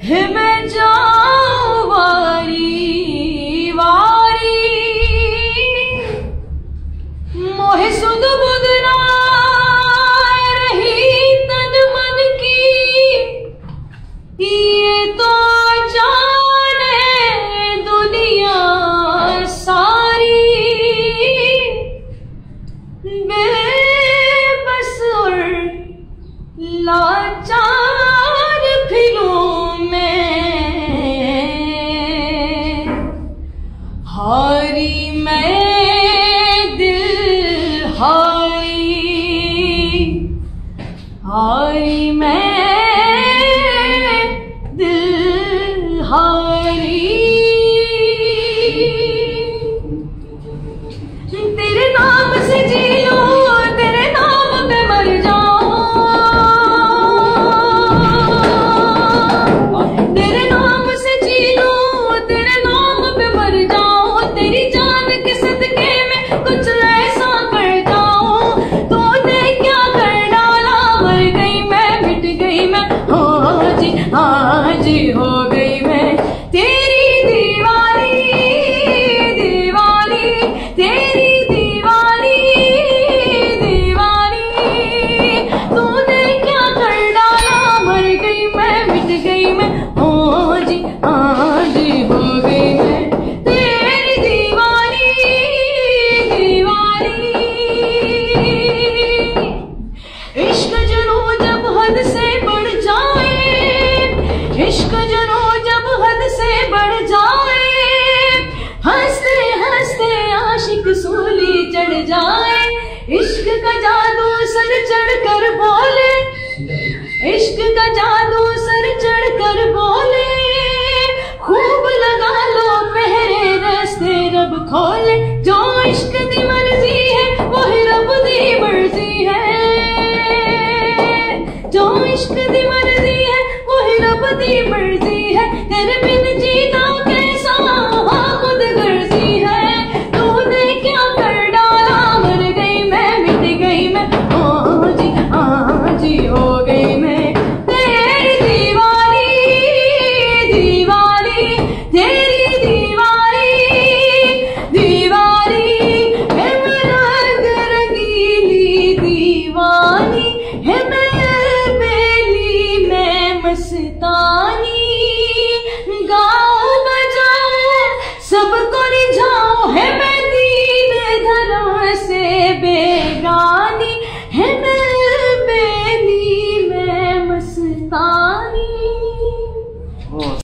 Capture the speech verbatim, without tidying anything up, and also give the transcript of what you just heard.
है मैं जाऊं वारी वारी, मोहे सुध बुध ना रही तन मन की, ये तो जाने दुनिया सारी। बेबस और लाचार फिरूं मैं, हारी मैं दिल हारी, हारी मैं दिल हारी। तेरे नाम से जी लूं, तेरे नाम पे मर जाऊं, तेरे नाम से जी लूं, तेरे नाम पे मर जाऊं, तेरी जान के सदके में कुछ ऐसा कर जाऊं। तूने क्या कर डाला, मर गई मैं, मिट गई मैं, हाँ जी हाँ जी हो गई मैं तेरी दीवानी, दीवानी तेरी दीवानी, दीवानी। तूने क्या कर डाला, मर गई मैं, मिट गई मैं, हाँ जी हाँ जी हो गई मैं तेरी दीवानी, दीवानी। इश्क जुनूं जब हद से बढ़ जाए, इश्क जुनूं जब हद से बढ़ जाए, हंसते हंसते आशिक सूली चढ़ जाए। इश्क का जादू सर चढ़ कर बोले, इश्क का जादू सर चढ़ कर बोले, खूब लगा लो पहरे रास्ते रब खोले। जो इश्क दी मर्जी है वही रब दी मर्जी है, जो इश्क दी मर्जी है वही रब दी मर्जी है। तेरे बिन जीना कैसा खुद गर्जी है, तूने क्या कर डाला, मर गई मैं, मिट गई मैं, हाँ जी हाँ जी हो गई मैं तेरी दीवानी, दीवानी तेरी दीवानी, दीवानी है मैं रंग रंगीली दीवानी, है मैं बेली मैं मस्तानी। गा